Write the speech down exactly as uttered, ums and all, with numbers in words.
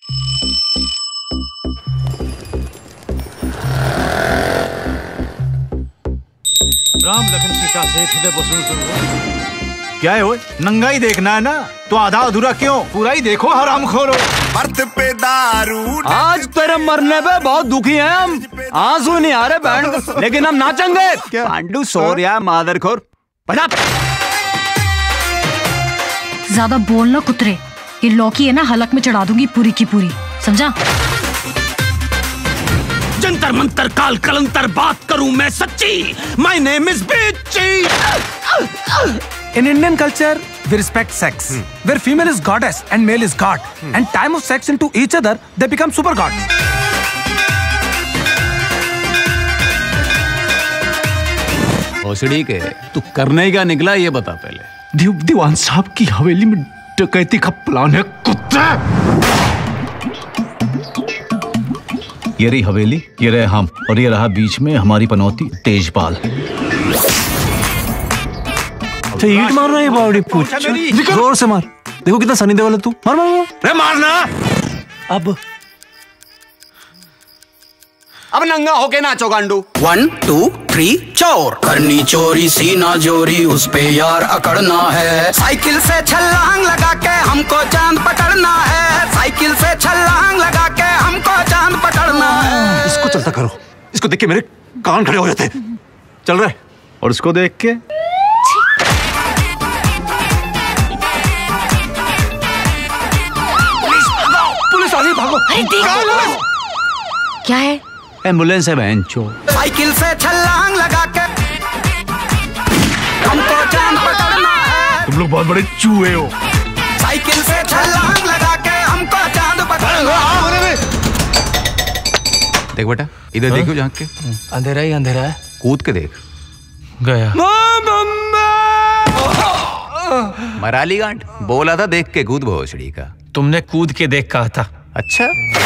राम लखन सीता से हृदय बसु क्या है वो? नंगा ही देखना है ना, तो आधा अधूरा क्यों? पूरा ही देखो हराम खोरो। बर्थ पे दारू। आज तेरे मरने पे बहुत दुखी हैं हम, आंसू नहीं आ रहे बैंड, लेकिन हम नाचेंगे। पांडु सो रहा मादरखोर। ज्यादा बोलना कुतरे, ये लौकी है ना हलक में चढ़ा दूंगी पूरी की पूरी, समझा? जंतर मंतर काल कलंतर बात करूं मैं सच्ची। My name is Bichchi. In Indian culture, we respect sex, hmm. where female is goddess and male is god, hmm. and time of sex into each other, they become super gods. भोसड़ी के तू करने का निकला ये बता पहले। दीव दीवान साहब की हवेली में डकैती का प्लान है कुत्ते। ये रही हवेली, ये रहे हम, और ये रहा बीच में हमारी पनौती तेजपाल। तो ईट मार रहा है बावड़ी पूछ, जोर से मार। देखो कितना सनी देओल है तू, मार मार मार। रे मारना। अब अब नंगा होके नाचो गांडू। वन टू थ्री चोर करनी चोरी सीना जोरी उस पे यार अकड़ना है। साइकिल से छलांग लगा के हमको चांद पकड़ना है। साइकिल से छलांग लगा के हमको चांद पकड़ना है। इसको चलता करो, इसको देख के मेरे कान खड़े हो जाते। चल रहे और इसको देख के पुलिस आ गई, भागो। क्या है? एम्बुलेंस है बहन चो। साइकिल से छलांग लगा के हमको चांद पकड़ना है। तुम लोग बहुत बड़े चूहे हो। साइकिल से छलांग लगा के हमको चांद पकड़ना है। देख बेटा, इधर देखो झांक के। अंधेरा ही अंधेरा है, कूद के देख। गया मराली गांठ बोला था देख के कूद भोसड़ी का। तुमने कूद के देख कहा था। अच्छा